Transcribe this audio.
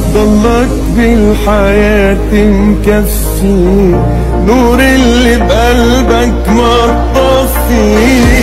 ضلك بالحياة مكفي، نور اللي بقلبك ما تطفي.